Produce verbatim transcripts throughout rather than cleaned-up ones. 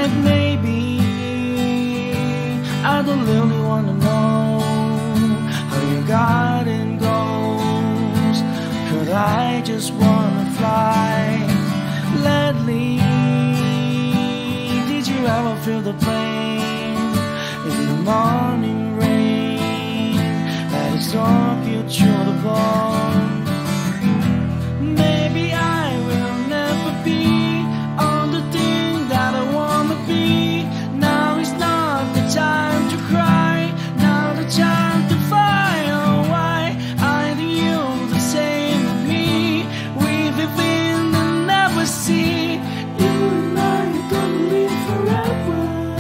But maybe I don't really wanna know how your garden goes. Could I just wanna fly? Lately, did you ever feel the pain in the morning rain that is soak you through the bone? Maybe I will never be all the thing that I wanna be. Now is not the time to cry, now the time to fight. Oh, why aren't you the same with me? We've been and never see. You and I are gonna live forever.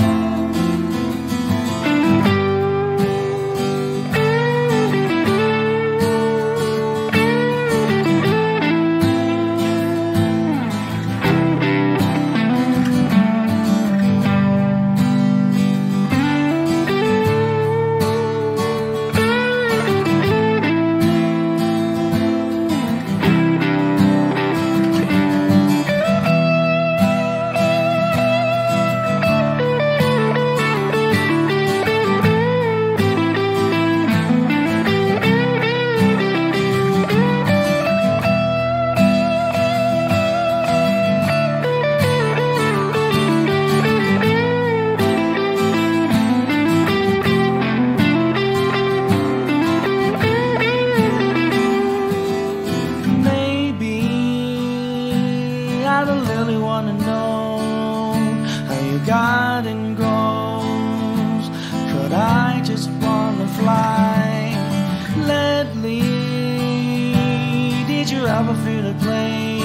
I don't really wanna know how your garden grows. Could I just wanna fly? Lately, did you ever feel the pain